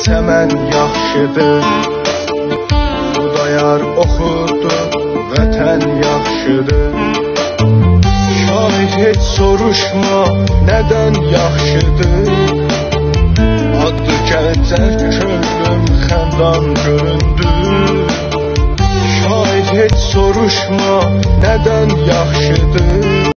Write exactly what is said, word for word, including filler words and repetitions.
Səmən yaxşıdır, Xudayar oxudu, vətən yaxşıdır. Şahid heç soruşma, nədən yaxşıdır? Addı Gəncər könlüm xəndan göründü. Şahid heç soruşma, nədən yaxşıdır?